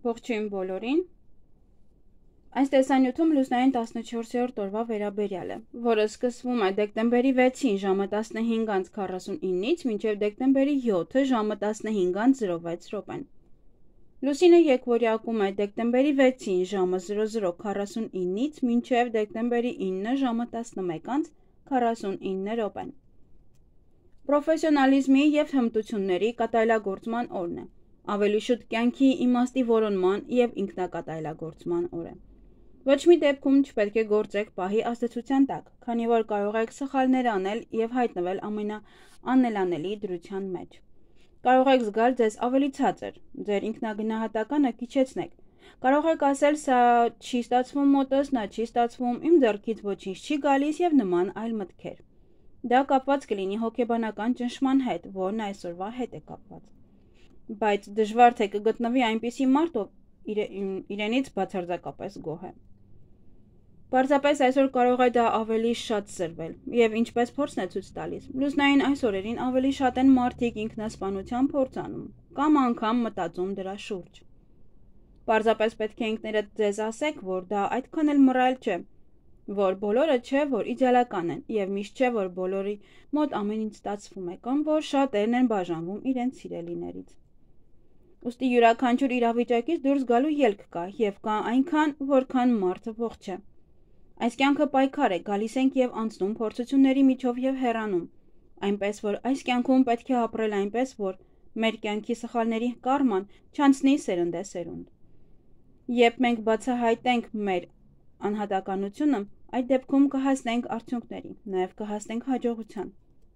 Ողջույն բոլորին։ Այս տեսանյութում լուսնային 14-րդ օրվա վերաբերյալ է, որը սկսվում է դեկտեմբերի 6-ին ժամը 15:49-ից մինչև դեկտեմբերի 7-ը ժամը 15:06 րոպեն։ Լուսինը եկվորյակում է դեկտեմբերի 6-ին ժամը 00:49-ից մինչև դեկտեմբերի 9-ը ժամը 11:49 րոպեն։ Պրոֆեսիոնալիզմի և հմտությունների կատարելագործման օրն է, ավելի շուտ կյանքի իմաստի որոնման և ինքնակատարելագործման օր է։ Ոչ մի դեպքում չպետք է գործեք պահի ազդեցության տակ, քանի որ կարող եք սխալներ անել և հայտնվել ամենաանելանելի դրության մեջ։ Կարող եք զգալ ձեզ ավելի ցածր, ձեր ինքնագնահատականը քիչեցնեք։ Կարող եք ասել՝ սա չի ստացվում մոտս, նա չի ստացվում, իմ ձեռքից ոչինչ չի գալիս և նման այլ մտքեր։ Դա կապված կլինի հոգեբանական ճնշման հետ, որն այսօրվա հետ է կապված։ Բայց դժվար թե կգտնվի այնպիսի մարդ, ով իրենից բացարձակապես գոհ է։ Պարզապես այսօր կարող է դա ավելի շատ սրվել, և ինչպես փորձն է ցույց տալիս, լուսնային այս օրերին ավելի շատ են մարդիկ ինքնասպանության փորձ անում, կամ անգամ մտածում դրա շուրջ։ Պարզապես պետք է ինքներդ ձեզ ասեք, որ դա այդքան էլ մռայլ չէ, որ բոլորը չէ, որ իդեալական են, և միշտ չէ, որ բոլորի մոտ ամեն ինչ ստացվում է, կամ որ շատերն են բաժանվում իրենց սիրելիներից։ Ուստի յուրաքանչյուր իրավիճակից դուրս գալու ելք կա, և կա այնքան, որքան մարդը ողջ է։ Այս կյանքը պայքար է, գալիս ենք և անցնում փորձությունների միջով և հեռանում, այնպես որ այս կյանքում պետք է ապրել այնպես, որ մեր կյանքի սխալների կարման չանցնի սերնդեսերունդ։ Երբ մենք բացահայտենք մեր անհատականությունը, այդ դեպքում կհասնենք արդյունքների, նաև կհասնենք հաջողության։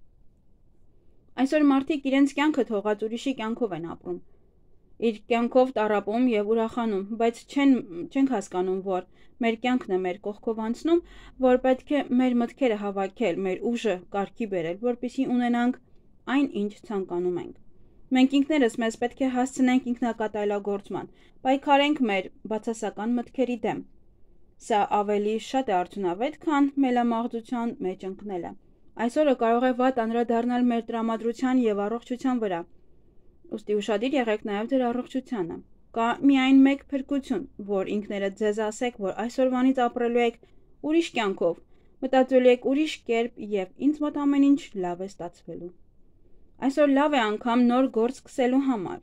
Այսօր մարդիկ իրենց կյանքը թողած ուրիշի կյանքով են ապրում, իր կյանքով տառապում և ուրախանում, բայց չենք հասկանում, որ մեր կյանքն է մեր կողքով անցնում, որ պետք է մեր մտքերը հավաքել, մեր ուժը կարգի բերել, որպեսզի ունենանք այն, ինչ ցանկանում ենք։ Մենք ինքներս մեզ պետք է հասցնենք ինքնակատարելագործման, պայքարենք մեր բացասական մտքերի դեմ։ Սա ավելի շատ է արդյունավետ, քան մելամաղձության մեջ ընկնելը։ Այսօրը կարող է վատ անդրադառնալ մեր տրամադրության և առողջության վրա։ Ուստի ուշադիր եղեք նաև ձեր առողջությանը։ Կա միայն մեկ փրկություն, որ ինքներդ ձեզ ասեք, որ այսօրվանից ապրելու եք ուրիշ կյանքով, մտածելու եք ուրիշ կերպ և ինձ մոտ ամեն ինչ լավ է ստացվելու։ Այսօր լավ է անգամ նոր գործ սկսելու համար։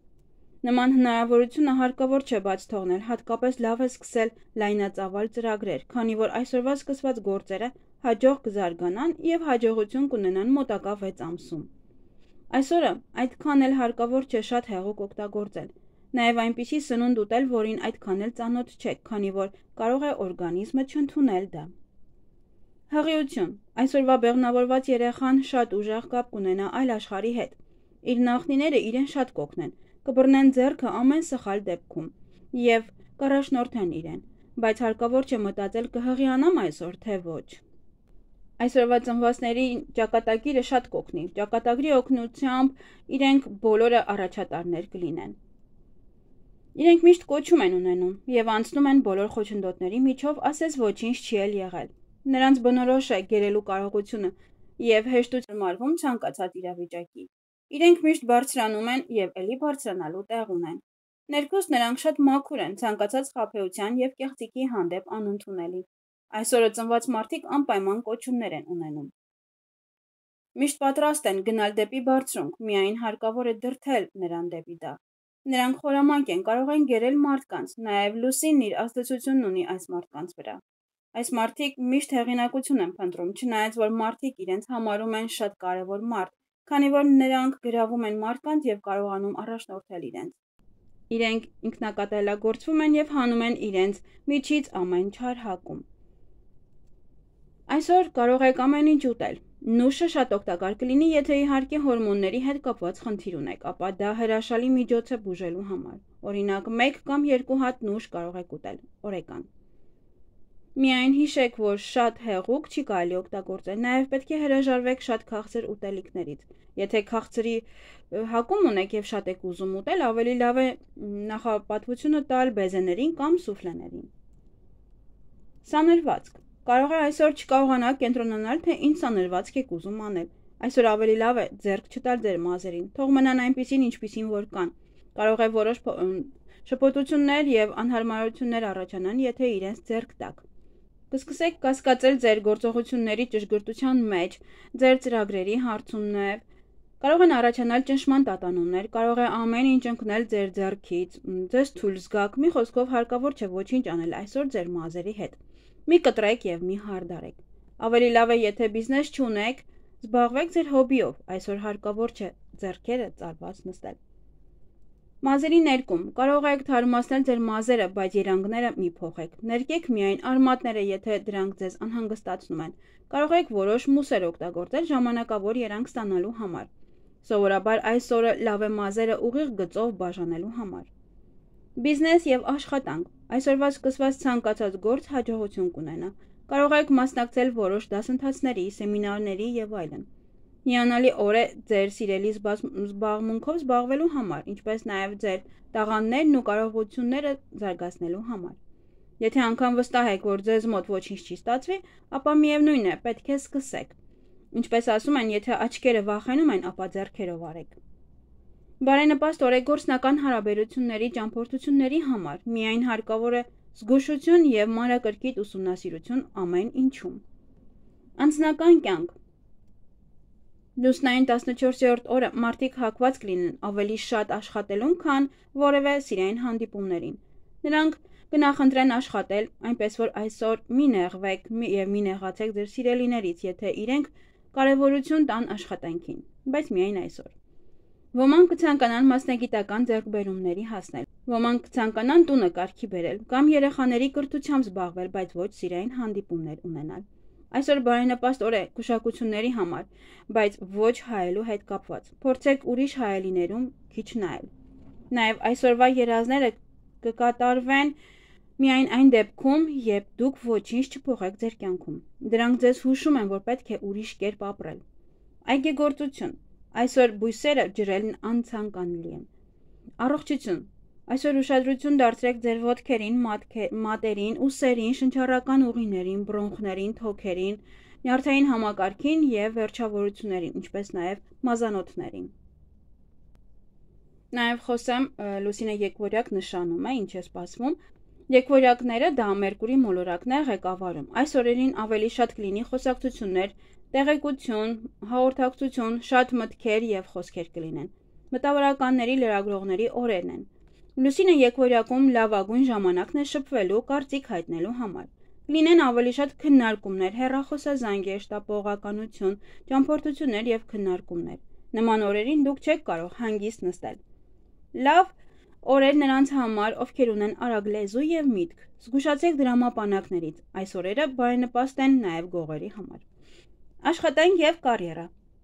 Նման հնարավորությունը հարկավոր չէ բաց թողնել, հատկապես լավ է սկսել լայնածավալ ծրագրեր, քանի որ այսօրվա սկսված գործերը հաջող կզարգանան և հաջողություն կունենան մոտակա 6 ամսում։ Այսօրը այդքան էլ հարկավոր չէ շատ հեղուկ օգտագործել, նաև այնպիսի սնունդ ուտել, որին այդքան էլ ծանոթ չեք, քանի որ կարող է օրգանիզմը չընդունել դա։ Հղիություն։ Այսօրվա բեղմնավորված երեխան շատ ուժեղ կապ կունենա այլ աշխարհի հետ։ Իր նախնիները իրեն շատ կօգնեն, կբռնեն ձեռքը ամեն սխալ դեպքում և կառաջնորդեն իրեն, բայց հարկավոր չէ մտածել կհղիանամ այսօր, թե ոչ։ Այսօրվա ծնվածների ճակատագիրը շատ կօգնի, ճակատագրի օգնությամբ իրենք բոլորը առաջատարներ կլինեն։ Իրենք միշտ կոչում են ունենում և անցնում են բոլոր խոչընդոտների միջով, ասես ոչինչ չի էլ եղել։ Նրանց բնորոշ է գերելու կարողությունը և հեշտությամբ մարվում ցանկացած իրավիճակի։ Իրենք միշտ բարձրանում են և էլի բարձրանալու տեղ ունեն։ Ներքուստ նրանք շատ մաքուր են, ցանկացած խաբեության և կեղծիքի հանդեպ անընդունելի։ Այսօրը ծնված մարդիկ անպայման կոչումներ են ունենում։ Միշտ պատրաստ են գնալ դեպի բարձրունք, միայն հարկավոր է դրդել նրան դեպի դա։ Նրանք խորամանկ են, կարող են գերել մարդկանց, նաև լուսինն իր ազդեցությունն ունի այս մարդկանց վրա։ Այս մարդիկ միշտ հեղինակություն են փնտրում, չնայած որ մարդիկ իրենց համարում են շատ կարևոր մարդ, քանի որ նրանք գրավում են մարդկանց և կարողանում առաջնորդել իրենց։ Իրենք ինքնակատարելագործվում են և հանում են իրենց միջից ամեն չար հակում։ Այսօր կարող եք ամեն ինչ ուտել։ Նուշը շատ օգտակար կլինի, եթե իհարկե հորմոնների հետ կապված խնդիր ունեք, ապա դա հրաշալի միջոց է բուժելու համար։ Օրինակ 1 կամ 2 հատ նուշ կարող եք ուտել, օրեկան։ Միայն հիշեք, որ շատ հեղուկ չի կարելի օգտագործել, նաև պետք է հրաժարվեք շատ քաղցր ուտելիքներից։ Եթե քաղցրի հակում ունեք և շատ եք ուզում ուտել, ավելի լավ է նախապատվությունը տալ բեզեներին կամ սուֆլեներին։ Սանրվածք։ Կարող է այսօր չկարողանաք կենտրոնանալ, թե ինչ սանրվածք եք ուզում անել։ Այսօր ավելի լավ է ձեռք չտալ ձեր մազերին, թող մնան այնպիսին, ինչպիսին որ կան։ Կարող է որոշ Շփոթություններ եւ անհարմարություններ առաջանան, եթե իրենց ձեռք տաք։ Կսկսեք կասկածել ձեր գործողությունների ճշգրտության մեջ, ձեր ծրագրերի հարցումներ, կարող են առաջանալ ճնշման տատանումներ, կարող է ամեն ինչ ընկնել ձեր ձեռքից, ձեզ թույլ զգաք, մի խոսքով հարկավոր չէ ոչինչ անել այսօր ձեր մազերի հետ։ Մի կտրեք եւ մի հարդարեք։ Ավելի լավ է, եթե բիզնես չունեք, զբաղվեք ձեր հոբիով, այսօր հարկավոր չէ ձեռքերը ծալված նստել։ Մազերի ներկում, կարող եք թարմացնել ձեր մազերը, բայց երանգները մի փոխեք, ներկեք միայն արմատները, եթե դրանք ձեզ անհանգստացնում են, կարող եք որոշ մուսեր օգտագործել ժամանակավոր երանգ ստանալու համար, սովորաբար այս օրը լավ է մազերը ուղիղ գծով բաժանելու համար։ Բիզնես և աշխատանք, այսօրվա սկսված ցանկացած գործ հաջողություն կունենա, կարող եք մասնակցել որոշ դասընթացների, սեմինարների և այլն։ Հիանալի օր է ձեր սիրելի զբաղմունքով զբաղվելու համար, ինչպես նաև ձեր տաղանդներն ու կարողությունները զարգացնելու համար։ Եթե անգամ վստահ եք, որ ձեզ մոտ ոչինչ չի ստացվի, ապա միևնույն է, պետք է սկսեք։ Ինչպես ասում են, եթե աչքերը վախենում են, ապա ձեռքերով արեք։ Բարենպաստ օր է գործնական հարաբերությունների ճամփորդությունների համար, միայն հարկավոր է զգուշություն և մանրակրկիտ ուսումնասիրություն ամեն ինչում։ Անձնական կյանք Լուսնային 14-րդ օրը մարդիկ հակված կլինեն ավելի շատ աշխատելուն, քան որևէ սիրային հանդիպումներին։ Նրանք կնախընտրեն աշխատել, այնպես որ այսօր մի նեղվեք և մի նեղացեք ձեր սիրելիներից, եթե իրենք կարևորություն տան աշխատանքին, բայց միայն այսօր։ Ոմանք կցանկանան մասնագիտական ձեռքբերումների հասնել, ոմանք կցանկանան տունը կարգի բերել կամ երեխաների կրթությամբ զբաղվել, բայց ոչ սիրային հանդիպումներ ունենալ։ Այսօր բարենպաստ օր է գուշակությունների համար, բայց ոչ հայելու հետ կապված։ Փորձեք ուրիշ հայելիներում քիչ նայել։ Նաև այսօրվա երազները կկատարվեն միայն այն դեպքում, երբ դուք ոչինչ չփոխեք ձեր կյանքում։ Դրանք ձեզ հուշում են, որ պետք է ուրիշ կերպ ապրել։ Այգեգործություն։ Այսօր բույսերը ջրելն անցանկանալի են։ Առողջություն։ Այսօր ուշադրություն դարձրեք ձեր ոտքերին, մատերին, ուսերին, շնչառական ուղիներին, բրոնխներին, թոքերին, նյարդային համակարգին և վերջավորություններին, ինչպես նաև մազանոթներին։ Նաև խոսեմ լուսինը եկվորյակ նշանում է, ինչ է սպասվում։ Եկվորյակները դա Մերկուրի մոլորակն է ղեկավարում։ Այս օրերին ավելի շատ կլինի խոսակցություններ, տեղեկություն, հաղորդակցություն, շատ մտքեր և խոսքեր կլինեն։ Մտավորականների, լրագրողների օրերն են։ Լուսինը եկվորյակում լավագույն ժամանակն է շփվելու, կարծիք հայտնելու համար։ Կլինեն ավելի շատ քննարկումներ, հեռախոսազանգեր, շտապողականություն, ճամփորդություններ և քննարկումներ։ Նման օրերին դուք չեք կարող հանգիստ նստել։ Լավ օրեր նրանց համար, ովքեր ունեն արագ լեզու և միտք։ Զգուշացեք դրամապանակներից։ Այս օրերը բարենպաստ են նաև գողերի համար։ Աշխատանք և կարիերա։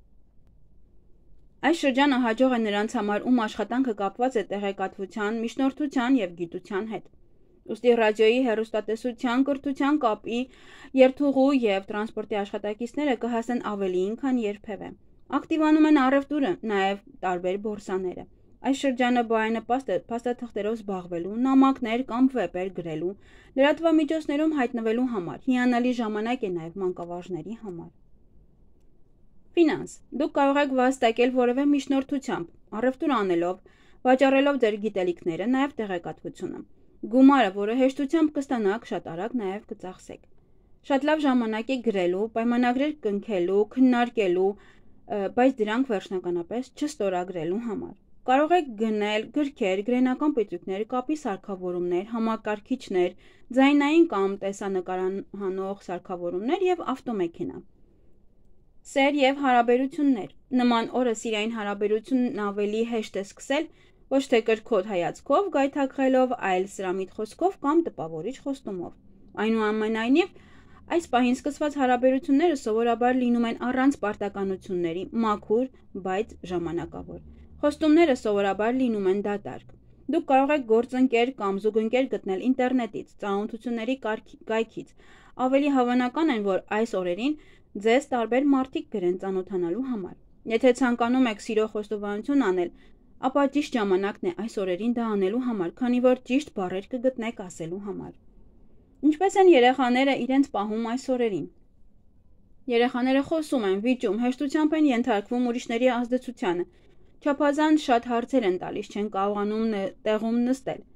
Այս շրջանը հաջող է նրանց համար, ում աշխատանքը կապված է տեղեկատվության, միջնորդության և գիտության հետ։ Ուստի ռադիոյի, հեռուստատեսության, կրթության, կապի, երթուղու և տրանսպորտի աշխատակիցները կհասնեն ավելիին, քան երբևէ։ Ակտիվանում են առևտուրը, նաև տարբեր բորսաները։ Այս շրջանը բարենպաստ է փաստաթղթերով զբաղվելու, նամակներ կամ վեպեր գրելու, լրատվամիջոցներում հայտնվելու համար։ Հիանալի ժամանակ է նաև մանկավարժների համար։ Ֆինանս։ Դուք կարող եք վաստակել որևէ միջնորդությամբ, առևտուր անելով, վաճառելով ձեր գիտելիքները, նաև տեղեկատվությունը։ Գումարը, որը հեշտությամբ կստանաք, շատ արագ նաև կծախսեք։ Շատ լավ ժամանակ է գրելու, պայմանագրեր կնքելու, քննարկելու, բայց դրանք վերջնականապես չստորագրելու համար։ Կարող եք գնել գրքեր, գրենական պետություններ, կապի սարքավորումներ, համակարգիչներ, ձայնային կամ տեսանկարահանող սարքավորումներ և ավտոմեքենա։ Սեր և հարաբերություններ։ Նման օրը սիրային հարաբերությունն ավելի հեշտ է սկսել, ոչ թե կրքոտ հայացքով, գայթակղելով, այլ սրամիտ խոսքով կամ տպավորիչ խոստումով։ Այնուամենայնիվ, այս պահին սկսված հարաբերությունները սովորաբար լինում են առանց պարտականությունների, մաքուր, բայց ժամանակավոր։ Խոստումները սովորաբար լինում են դատարկ։ Դուք կարող եք գործընկեր կամ զուգընկեր գտնել ինտերնետից, ծանոթությունների կայքից։ Ավելի հավանական է, որ այս օրերին ձեզ տարբեր մարդիկ գրեն ծանոթանալու համար։ Եթե ցանկանում եք սիրո խոստովանություն անել, ապա ճիշտ ժամանակն է այս օրերին դա անելու համար, քանի որ ճիշտ բառեր կգտնեք ասելու համար։ Ինչպես են երեխաները իրենց պահում այս օրերին։ Երեխաները խոսում են, վիճում, հեշտությամբ են ենթարկվում ուրիշների ազդեցությանը։ Չափազանց շատ հարցեր են տալիս, չեն կարողանում տեղում նստել։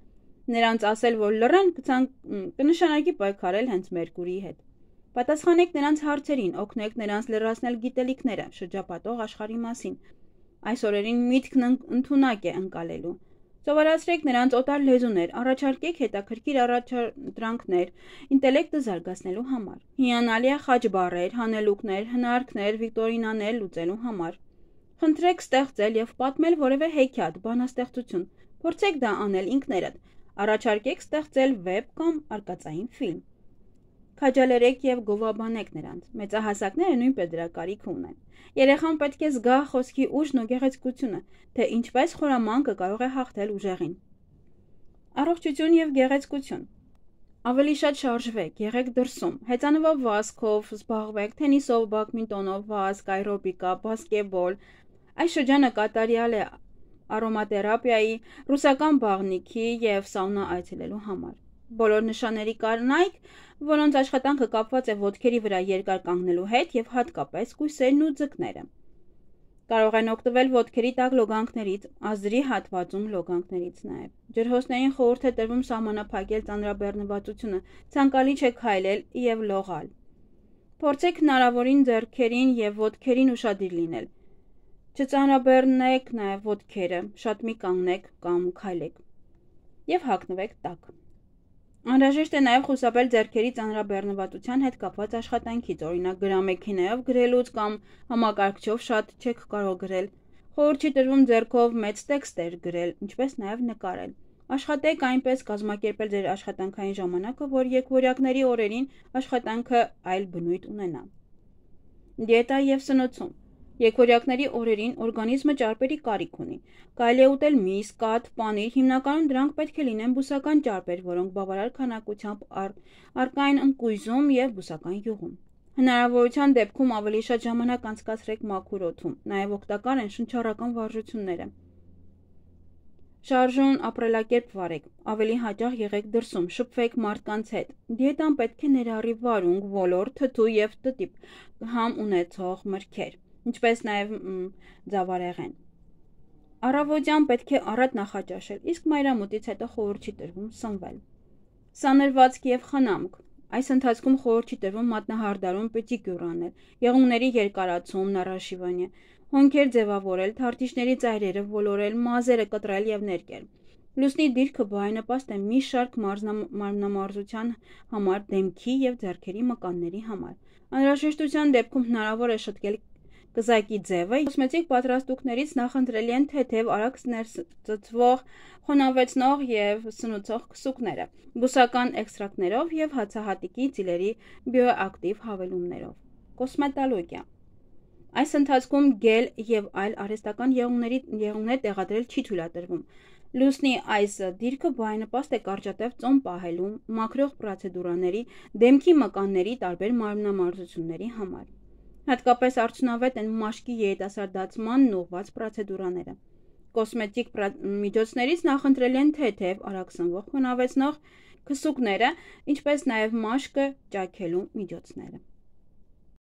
Նրանց ասել, որ լռեն, կնշանակի պայքարել հենց Մերկուրիի հետ։ Պատասխանեք նրանց հարցերին, օգնեք նրանց լրացնել գիտելիքները շրջապատող աշխարհի մասին։ Այս օրերին միտքն ընդունակ է ընկալելու։ Սովորացրեք նրանց օտար լեզուներ, առաջարկեք հետաքրքիր առաջադրանքներ ինտելեկտը զարգացնելու համար։ Հիանալի է խաչ բառեր, հանելուկներ, հնարքներ, վիկտորինաներ լուծելու համար։ Խնդրեք ստեղծել եւ պատմել որևէ հեքիաթ, բանաստեղծություն։ Փորձեք դա անել ինքներդ։ Առաջարկեք ստեղծել վեբ կամ արկածային ֆիլմ։ Քաջալերեք եւ գովաբանեք նրանց։ Մեծահասակները նույնպես դրա կարիք ունեն։ Երեխան պետք է զգա խոսքի ուժն ու գեղեցկությունը, թե ինչպես խորամանկը կարող է հաղթել ուժեղին։ Առողջություն եւ գեղեցկություն։ Ավելի շատ շարժվեք, եղեք դրսում, հեծանվով վազքով զբաղվեք, թենիսով, բադմինտոնով, վազք, այրոբիկա, բասկետբոլ։ Այս շրջանը կատարյալ է արոմաթերապիայի, ռուսական բաղնիքի եւ սաունա այցելելու համար։ Բոլոր նշանների կանայք, որոնց աշխատանքը կապված է ոտքերի վրա երկար կանգնելու հետ եւ հատկապես կույսերն ու ձկները։ Կարող են օգտվել ոտքերի տակ լոգանքներից, ազդրի հատվածում լոգանքներից նաեւ։ Ջրհոսներին խորհուրդ է տրվում սահմանափակել ծանրաբեռնվածությունը, ցանկալի չէ քայլել եւ լողալ։ Փորձեք հնարավորին ձեռքերին եւ ոտքերին ուշադիր լինել։ Չծանրաբեռնեք նաեւ ոտքերը, շատ մի կանգնեք կամ քայլեք եւ հագնվեք տաք։ Անհրաժեշտ է նաև խուսափել ձեռքերի ծանրաբեռնվածության հետ կապված աշխատանքից, օրինակ գրամեքենայով գրելուց կամ համակարգչով շատ չեք կարող գրել։ Խորհուրդ չի տրվում ձեռքով մեծ տեքստեր գրել, ինչպես նաև նկարել։ Աշխատեք այնպես կազմակերպել ձեր աշխատանքային ժամանակը, որ եկվորյակների օրերին աշխատանքը այլ բնույթ ունենա։ Դիետա եւ սնուցում։ Եկվորյակների օրերին օրգանիզմը ճարպերի կարիք ունի։ Կարելի է ուտել միս, կաթ, պանիր, հիմնականում դրանք պետք է լինեն բուսական ճարպեր, որոնք բավարար քանակությամբ առկա են ընկույզում եւ բուսական յուղում։ Հնարավորության դեպքում ավելի շատ ժամանակ անցկացրեք մաքուր օդում, նաեւ օգտակար են շնչառական վարժությունները։ Շարժուն ապրելակերպ վարեք, ավելի հաճախ եղեք դրսում, շփվեք մարդկանց հետ։ Դիետան պետք է ներառի վարունգ, ոլոր, թթու եւ տտիպ համ ունեցող մրգեր, ինչպես նաև ձավարեղեն։ Առավոտյան պետք է առատ նախաճաշել, իսկ մայրամուտից հետո խորհուրդ չի տրվում սնվել։ Սանրվածք եւ խնամք։ Այս ընթացքում խորհուրդ չի տրվում մատնահարդարում պետիկյուր անել, եղունգների երկարացում, նարաշիվանյա, հոնքեր ձևավորել, թարթիշների ծայրերը ոլորել, մազերը կտրել եւ ներկել։ Լուսնի դիրքը բարենպաստ է մի շարք մարմնամարզության համար, դեմքի եւ ձեռքերի մկանների համար։ Անհրաժեշտության դեպքում հնարավոր է շտկել կզակի ձևը, կոսմետիկ պատրաստուկներից նախընտրելի են թեթև, արագ ներծծվող, խոնավեցնող եւ սնուցող քսուկները, բուսական էքստրակտներով եւ հացահատիկի ծիլերի բիոակտիվ հավելումներով։ Կոսմետոլոգիա։ Այս ընթացքում գել եւ այլ արհեստական եղունգներ տեղադրել չի թույլատրվում։ Լուսնի այս դիրքը բարենպաստ է կարճատև ծոմ պահելու, մաքրող պրոցեդուրաների, դեմքի մկանների տարբեր մարմնամարզությունների համար։ Հատկապես արդյունավետ են մաշկի երիտասարդացմանն ուղղված պրոցեդուրաները։ Կոսմետիկ միջոցներից նախընտրելի են թեթև, արագ սնվող, խոնավեցնող քսուկները, ինչպես նաև մաշկը ճաքելու միջոցները։